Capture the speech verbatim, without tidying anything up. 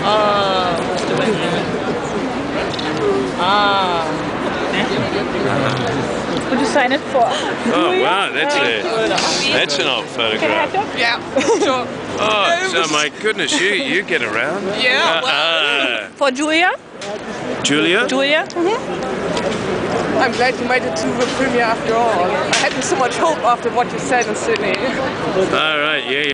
Ah. Ah. Would you sign it for? Oh wow, that's a that's an old photograph. Yeah, sure. Oh, so my goodness, you you get around. Yeah, Uh, uh, For Julia? Julia. Julia? Mm-hmm. I'm glad you made it to the premiere after all. I had so much hope after what you said in Sydney. All right, yeah. yeah.